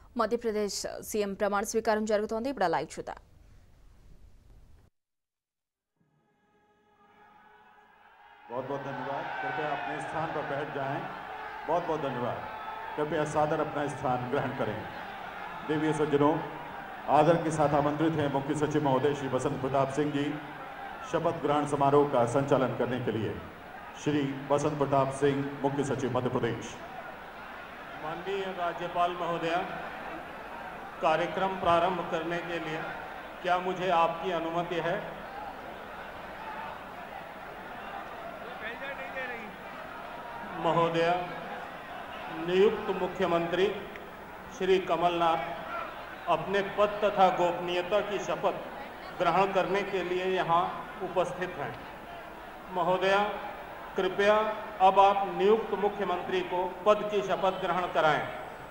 Madhya Pradesh CM प्रमाण स्वीकारं जరుగుतोंది ఇప్పుడు live చూద్దాం। बहुत बहुत धन्यवाद। कृपया अपने स्थान पर बैठ जाएं। बहुत बहुत धन्यवाद। कृपया सादर अपना स्थान ग्रहण करें। देवीय सज्जनों, आदर के साथ आमंत्रित हैं मुख्य सचिव महोदय श्री बसंत प्रताप सिंह जी शपथ ग्रहण समारोह का संचालन करने के लिए। श्री बसंत प्रताप सिंह, मुख्य सचिव मध्य प्रदेश। माननीय राज्यपाल महोदय, कार्यक्रम प्रारंभ करने के लिए क्या मुझे आपकी अनुमति है? महोदय, नियुक्त मुख्यमंत्री श्री कमल नाथ अपने पद तथा गोपनीयता की शपथ ग्रहण करने के लिए यहाँ उपस्थित हैं। महोदय, कृपया अब आप नियुक्त मुख्यमंत्री को पद की शपथ ग्रहण कराएं।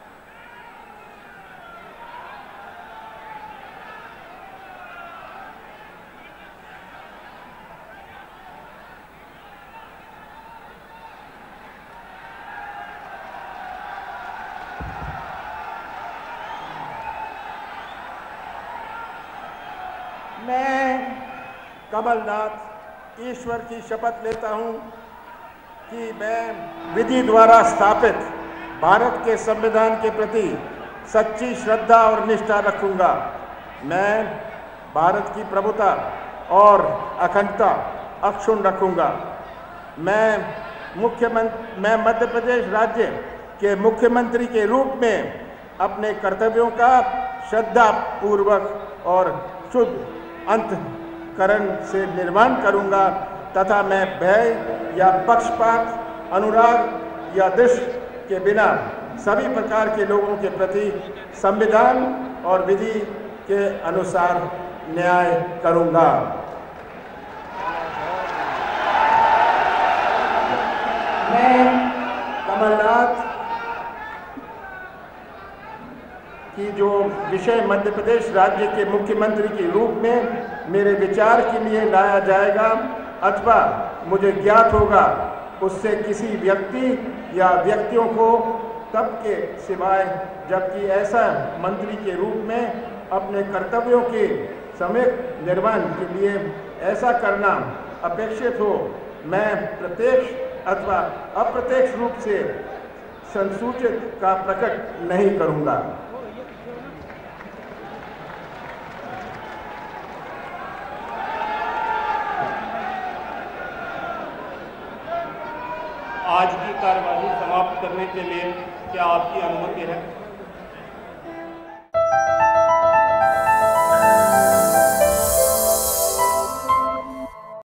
मैं कमल नाथ ईश्वर की शपथ लेता हूं कि मैं विधि द्वारा स्थापित भारत के संविधान के प्रति सच्ची श्रद्धा और निष्ठा रखूंगा। मैं भारत की प्रभुता और अखंडता अक्षुण्ण रखूंगा। मैं मध्य प्रदेश राज्य के मुख्यमंत्री के रूप में अपने कर्तव्यों का श्रद्धापूर्वक और शुद्ध अंतःकरण से निर्वहन करूंगा तथा मैं भय या पक्षपात, अनुराग या द्वेष के बिना सभी प्रकार के लोगों के प्रति संविधान और विधि के अनुसार न्याय करूंगा। मैं कमल नाथ कि जो विषय मध्य प्रदेश राज्य के मुख्यमंत्री के रूप में मेरे विचार के लिए लाया जाएगा अथवा मुझे ज्ञात होगा, उससे किसी व्यक्ति या व्यक्तियों को तब के सिवाय जबकि ऐसा मंत्री के रूप में अपने कर्तव्यों के सम्यक निर्वहन के लिए ऐसा करना अपेक्षित हो, मैं प्रत्यक्ष अथवा अप्रत्यक्ष रूप से संसूचित का प्रकट नहीं करूंगा। आज की कार्यवाही समाप्त करने के लिए क्या आपकी अनुमति है?